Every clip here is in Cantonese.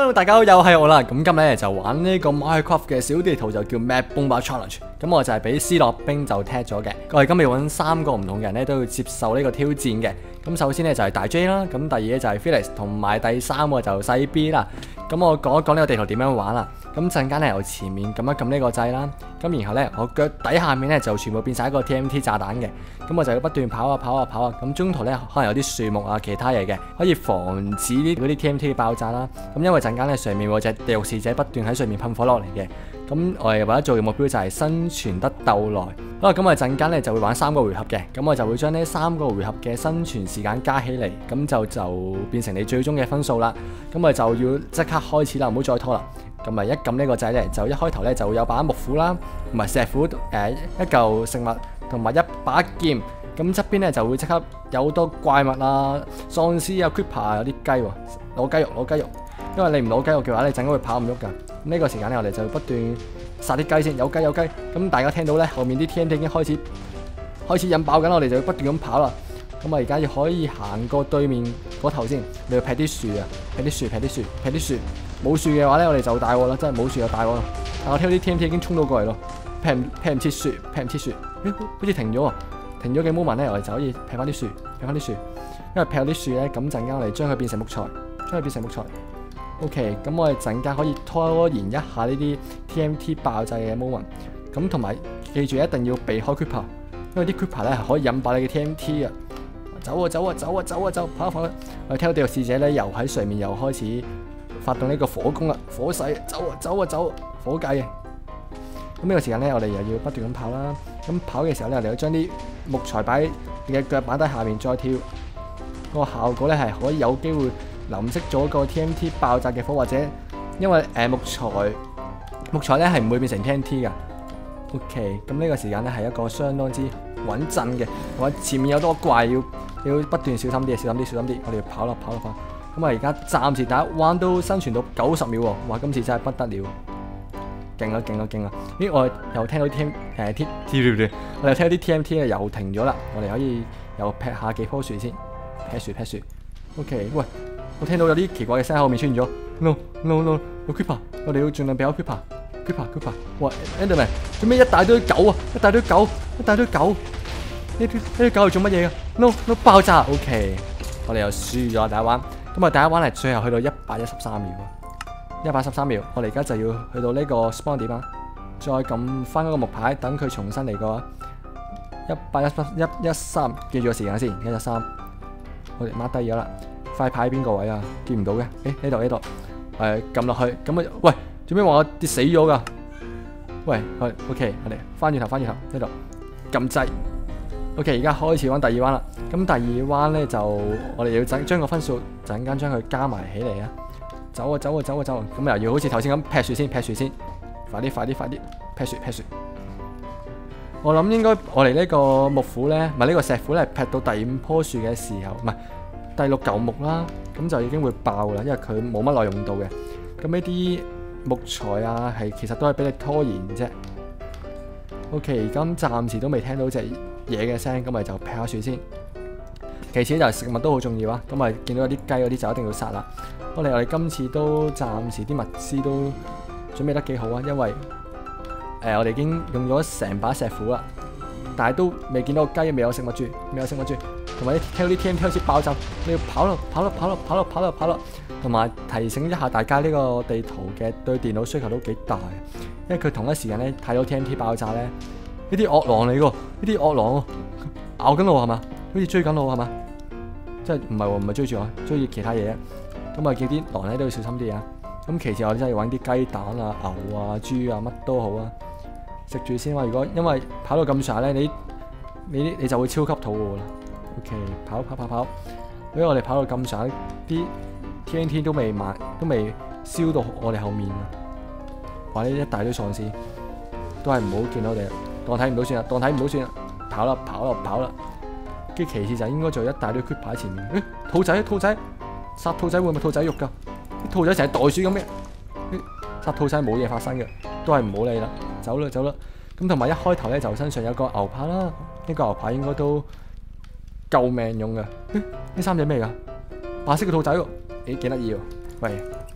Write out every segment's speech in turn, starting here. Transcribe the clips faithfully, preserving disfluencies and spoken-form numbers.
Hello， 大家好，又係我啦。咁今日咧就玩呢個 Minecraft 嘅小地圖就叫 Map Bomba Challenge。咁我就係俾斯諾兵就踢咗嘅。我哋今日揾三個唔同嘅人咧都要接受呢個挑戰嘅。咁首先咧就係大 J 啦，咁第二咧就係 Felix， 同埋第三個就細 B 啦。咁我講一講呢個地圖點樣玩啦。咁陣間咧由前面撳一撳呢個掣啦，咁然後咧我腳底下面咧就全部變晒一個 T N T 炸彈嘅，咁我就要不斷跑啊跑啊跑啊，咁中途咧可能有啲樹木啊其他嘢嘅，可以防止呢嗰啲 T N T 爆炸啦。咁因為陣間咧上面有隻地獄使者不斷喺上面噴火落嚟嘅，咁我哋為咗做嘅目標就係生存得鬥耐。好啦，咁我哋陣間咧就會玩三個回合嘅，咁我就會將呢三個回合嘅生存時間加起嚟，咁就就變成你最終嘅分數啦。咁我就要即刻開始啦，唔好再拖啦。咁咪一撳呢個掣咧，就一開頭咧就會有把木斧啦，唔係石斧，誒、呃、一嚿食物同埋一把劍。咁側邊咧就會即刻有好多怪物啊、喪屍啊、creeper 啊，有啲雞喎，攞雞肉攞雞肉。因為你唔攞雞肉嘅話，你陣間會跑唔喐㗎。咁呢個時間咧，我哋就不斷殺啲雞先，有雞有雞。咁大家聽到咧，後面啲 T N T 已經開始開始引爆緊，我哋就要不斷咁跑啦。咁我而家要可以行過對面嗰頭先，你要劈啲樹啊，劈啲樹，劈啲樹，劈啲樹。冇樹嘅話咧，我哋就大鑊啦，真係冇樹就大鑊啦。但我聽到啲 T N T 已經衝到過嚟咯，劈唔劈唔切樹，劈唔切樹，誒好似停咗喎，停咗嘅 moment 咧，我哋就可以劈翻啲樹，劈翻啲樹，因為劈咗啲樹咧，咁陣間我哋將佢變成木材，將佢變成木材。OK， 咁我哋陣間可以拖延一下呢啲 T N T 爆炸嘅 moment， 咁同埋記住一定要避開 creeper， 因為啲 creeper 咧係可以引爆你嘅 T N T 啊！走啊走啊走啊走啊走，跑啊跑啊！我哋聽到地獄使者咧又喺上面又開始發動呢個火攻啦，火勢，走啊走啊走，火計啊！咁呢個時間咧，我哋又要不斷咁跑啦。咁跑嘅時候咧，我哋要將啲木材擺你嘅腳板底下面再跳，個效果咧係可以有機會淋熄咗個 T N T 爆炸嘅火，或者因為誒、呃、木材木材咧係唔會變成 T N T 噶。OK， 咁呢個時間咧係一個相當之穩陣嘅。我前面有多怪，要要不斷小心啲，小心啲，小心啲。我哋要跑啦，跑啦，跑！咁啊，而家暫時第一彎都生存到九十秒喎！哇，今次真係不得了，勁啦，勁啦，勁啦！咦，我又聽到啲 T 誒 T T， 我哋聽到啲 T N T 又停咗啦。我哋可以又劈下幾棵樹先，劈樹劈樹。OK， 喂，我聽到有啲奇怪嘅聲喺後面出現咗。No no no， 有 creeper， 我哋要盡量避開 creeper。creeper creeper， 哇 Enderman， 做咩一大堆狗啊？一大堆狗，一大堆狗，呢啲呢啲狗係做乜嘢㗎 ？No no， 爆炸 ！OK， 我哋又輸咗第一彎。咁啊，第一彎係最後去到一百一十三秒，一百一十三秒，我哋而家就要去到呢個 spawn 點啊，再撳翻嗰個木牌，等佢重新嚟過。一百一十一一三，記住個時間先，一一三，我哋 mark 低咗啦。塊牌喺邊個位啊？見唔到嘅，誒呢度呢度，誒撳落去，咁啊，喂，做咩話我跌死咗㗎？喂，去 OK， 我哋翻轉頭，翻轉頭呢度撳掣。OK， 而家開始玩第二彎啦。咁第二彎咧就我哋要整將個分數陣間將佢加埋起嚟啊！走啊走啊走啊走啊！咁又要好似頭先咁劈樹先，劈樹先，快啲快啲快啲劈樹劈樹！我諗應該我哋呢個木斧咧，唔係呢個石斧咧，劈到第五棵樹嘅時候，唔係第六嚿木啦，咁就已經會爆啦，因為佢冇乜耐用到嘅。咁呢啲木材啊，係其實都係俾你拖延啫。OK， 咁暫時都未聽到隻嘢嘅聲，咁咪就劈下樹先。其次就係食物都好重要啊，咁咪見到有啲雞嗰啲就一定要殺啦。我哋我哋今次都暫時啲物資都準備得幾好啊，因為誒、呃、我哋已經用咗成把石斧啦，但係都未見到個雞，未有食物住，未有食物住，同埋聽到啲 T N T 開始爆炸，你要跑咯跑咯跑咯跑咯跑咯跑咯，同埋提醒一下大家呢個地圖嘅對電腦需求都幾大，因為佢同一時間咧睇到 T N T 爆炸咧，呢啲惡狼嚟㗎，呢啲惡狼咬緊我係嘛？好似追緊我係嘛？即係唔係喎？唔係追住我，追住其他嘢。咁啊，叫啲狼咧都要小心啲啊。咁其次我哋真係要揾啲雞蛋啊、牛啊、豬啊，乜都好啊，食住先嘛。如果因為跑到咁上下咧，你你你就會超級肚餓啦。OK， 跑跑跑跑，因為我哋跑到咁上下，啲 T N T 都未埋，都未燒到我哋後面啊！哇！呢一大堆喪屍，都係唔好見到我哋，當睇唔到算啦，當睇唔到算啦，跑啦跑啦跑啦！跟住其次就應該做一大堆 creeper 喺前面。誒，兔仔兔仔，殺兔仔會唔會兔仔肉㗎？啲兔仔成日袋鼠咁嘅，殺兔仔冇嘢發生嘅，都係唔好理啦，走啦走啦。咁同埋一開頭咧就身上有個牛扒啦，呢、這個牛扒應該都救命用嘅。呢三隻咩㗎？白色嘅兔仔喎，誒幾得意喎。喂，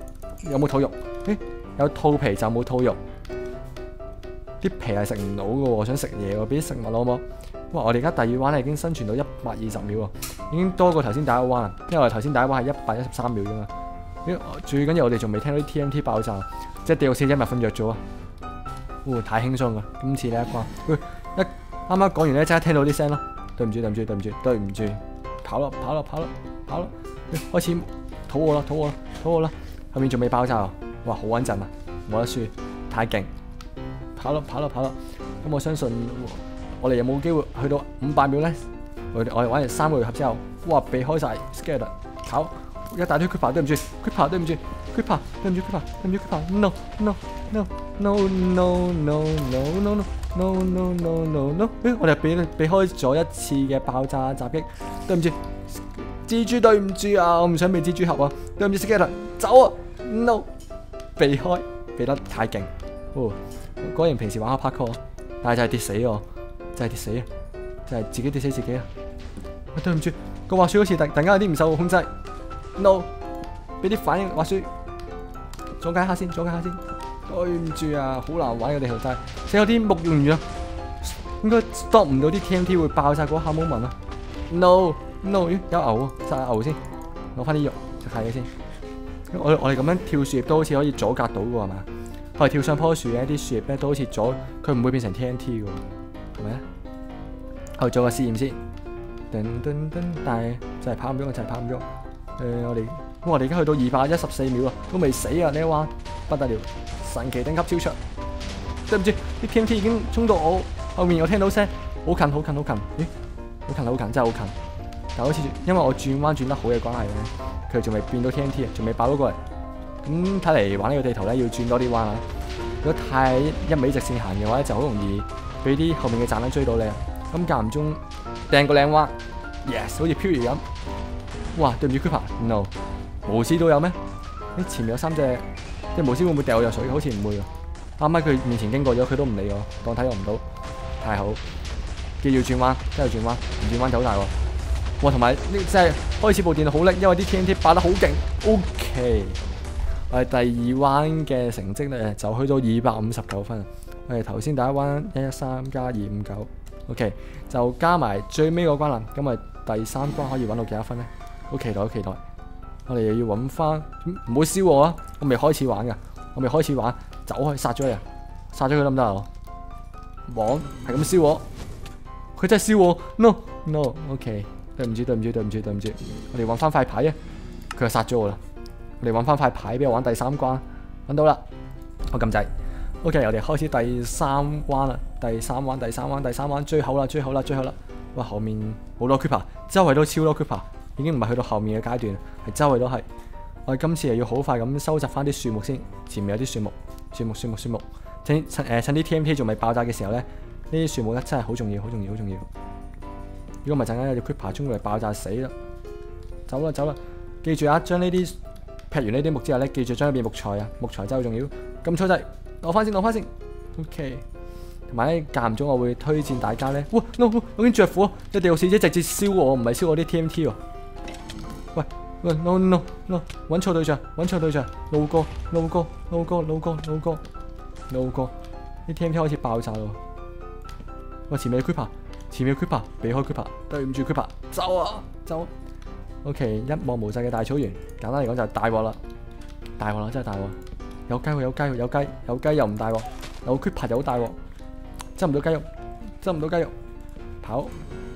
有冇兔肉？誒，有兔皮就冇兔肉。啲皮係食唔到嘅喎，我想食嘢喎，俾啲食物好唔好？哇！我哋而家第二彎咧已經生存到一百二十秒喎，已經多過頭先第一彎啦。因為我哋頭先第一彎係一百一十三秒啫嘛。最緊要我哋仲未聽到啲 T N T 爆炸，即係掉四隻蜜瞓着咗啊！哇，太輕鬆啦！今次呢一關，喂，一啱啱講完咧，即刻聽到啲聲咯。對唔住，對唔住，對唔住，對唔住，跑啦，跑啦，跑啦，跑啦！開始肚餓啦，肚餓啦，肚餓啦！後面仲未爆炸啊！哇，好穩陣啊，冇得輸，太勁！跑啦，跑啦，跑啦！咁我相信我哋有冇機會去到五百秒咧？我哋我哋玩完三個回合之後，哇，避開晒 scared 跑！一大堆 creeper， 對唔住 creeper， 對唔住 creeper， 對唔住 creeper， 對唔住 creeper，no no no no no no no no no no no no no， 誒，我哋避避開咗一次嘅爆炸襲擊，對唔住蜘蛛，對唔住啊，我唔想被蜘蛛俠啊，對唔住 scared， 走啊 no， 避開避得太勁，哦，果然平時玩下 parkour， 但係就係跌死我，就係跌死啊，就係自己跌死自己啊，對唔住個滑雪好似突突然間有啲唔受控制。no， 俾啲反應滑雪，阻解下先，阻解下先。對唔住啊，好難玩嘅地圖真係，死有啲木用完啊，應該 stop 唔到啲 T N T 會爆晒嗰下 moment 啊。no no， 有牛啊，殺下牛先，攞翻啲肉食下嘢先。我我哋咁樣跳樹葉都好似可以阻隔到嘅係嘛？我哋跳上棵樹嘅啲樹葉咧都好似阻，佢唔會變成 T N T 嘅，係咪咧？我哋做個試驗先，噔噔噔，但係就係跑唔喐，就係跑唔喐。誒、呃，我哋，我哋而家去到二百一十四秒啊，都未死啊！呢一彎不得了，神奇頂級超出。對唔住，啲 T N T 已經衝到我後面，我聽到聲，好近好近好近，咦，好近好近，真係好近。但好似因為我轉彎轉得好嘅關係咧，佢仲未變到 T N T 啊，仲未爆到過嚟。咁睇嚟玩呢個地圖咧，要轉多啲彎啊！如果太一味直線行嘅話咧，就好容易俾啲後面嘅炸彈追到你啊！咁間唔中掟個靚彎 ，yes， 好似漂移咁。哇！對唔住 Creeper，no， 巫師都有咩？誒，前面有三隻，即係巫師會唔會掉我入水？好似唔會喎。啱啱佢面前經過咗，佢都唔理我，當睇我唔到。太好，記住轉彎，真係轉彎，唔轉彎就好大喎。哇！同埋呢，即係開始部電腦好叻，因為啲 T N T 爆得好勁。OK， 我哋第二彎嘅成績咧就去到二百五十九分。我哋頭先第一彎一一三加二五九 ，OK， 就加埋最尾嗰關啦。咁啊，第三關可以揾到幾多分咧？好期待，好期待！我哋又要揾翻，唔好燒我啊！我未開始玩噶，我未開始玩，走開殺咗你啊！殺咗佢得唔得啊？網係咁燒我，佢真係燒我 ！No no，OK， 對唔住對唔住對唔住對唔住，我哋揾翻塊牌啊！佢又殺咗我啦！我哋揾翻塊牌俾我玩第三關，揾到啦！我撳掣 ，OK， 我哋開始第三關啦！第三關，第三關，第三關，最後啦，最後啦，最後啦！哇，後面好多 creeper， 周圍都超多 creeper。已經唔係去到後面嘅階段，係周圍都係。我哋今次又要好快咁收集翻啲樹木先，前面有啲樹木，樹木樹木樹木。趁趁誒趁啲 T N T 仲未爆炸嘅時候咧，呢啲樹木咧真係好重要，好重要，好重要。如果唔係陣間有隻 creeper 衝過嚟爆炸死啦！走啦走啦，記住啊，將呢啲劈完呢啲木之後咧，記住將入邊木材啊，木材真係好重要。咁粗仔，攞翻先，攞翻先。OK。同埋咧間唔中我會推薦大家咧，哇 no no， 我已經着火，一地獄使者直接燒我，唔係燒我啲 T N T 喎。喂喂 no no no， 揾錯對象，揾錯對象，路過路過路過路過路過路過，啲 T N T 開始爆炸咯！喂，前面有 creeper， 前面有 creeper， 避開 creeper， 對唔住 creeper， 走啊走啊 ！OK， 一望無際嘅大草原，簡單嚟講就係大鑊啦，大鑊啦真係大鑊！有雞喎有雞喎有雞有雞又唔大鑊，有 creeper 又好大鑊，執唔到雞肉，執唔到雞肉，跑！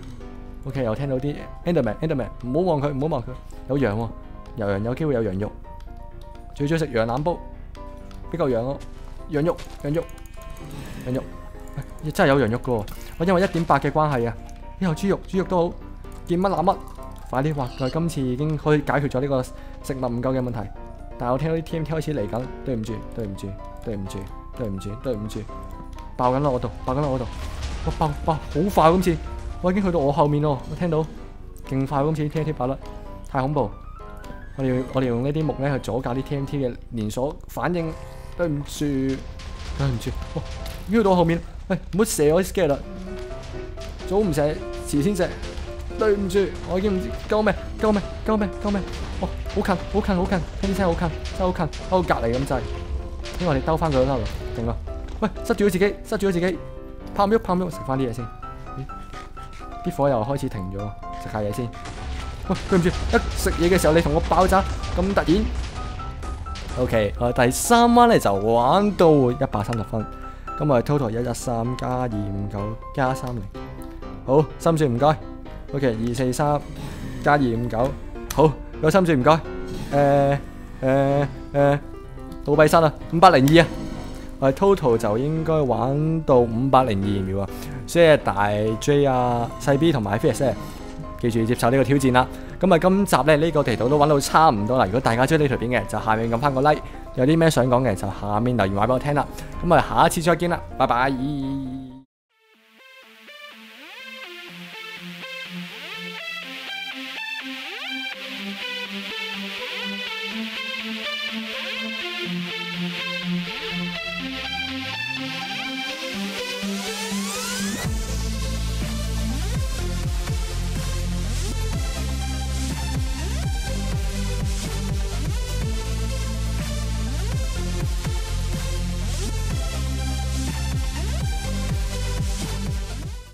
OK， 又聽到啲 Enderman，Enderman， 唔好望佢，唔好望佢。有羊喎、哦，有羊有機會有羊肉。最中意食羊腩煲，比較羊咯。羊肉，羊肉，羊肉，哎、真係有羊肉噶喎。我因為一點八嘅關係啊，有豬肉，豬肉都好。見乜攬乜，快啲話！我今次已經可以解決咗呢個食物唔夠嘅問題。但係我聽到啲 T N T 開始嚟緊，對唔住，對唔住，對唔住，對唔住，對唔住，爆緊落我度，爆緊落我度。哇！爆爆好快今次。我已經去到我後面咯，我聽到勁快咁似 T N T 爆得，太恐怖！我哋我哋用呢啲木咧去阻隔啲 T N T 嘅連鎖反應，對唔住，對唔住，哇！已經去到我後面，喂，唔好射我啲 scared 啦，早唔射，遲先射， 對唔住，我已經唔知救命救命救命救命！哇，好近好近好近，聽聲好近，真係好近，喺我隔離咁滯。因為我哋兜翻佢都得咯，勁啊！喂，塞住咗自己，塞住咗自己，拍唔喐拍唔喐，食翻啲嘢先。啲火又開始停咗，食下嘢先。喂，對唔住，一食嘢嘅時候你同我爆炸咁突然。OK， 我第三彎咧就玩到一百三十分，咁我哋 total 一一三加二五九加三零，好，心算唔該。OK， 二四三加二五九，好，有心算唔該。誒誒誒，倒幣室啊，五百零二啊，我哋 total 就應該玩到五百零二秒啊，所以大 J 啊、細 B 同埋 Fierce 咧，記住接受呢個挑戰啦。咁啊，今集咧呢個地圖都玩到差唔多啦。如果大家中意呢條片嘅，就下面撳翻個 like。有啲咩想講嘅，就下面留言話俾我聽啦。咁啊，下一次再見啦，拜拜。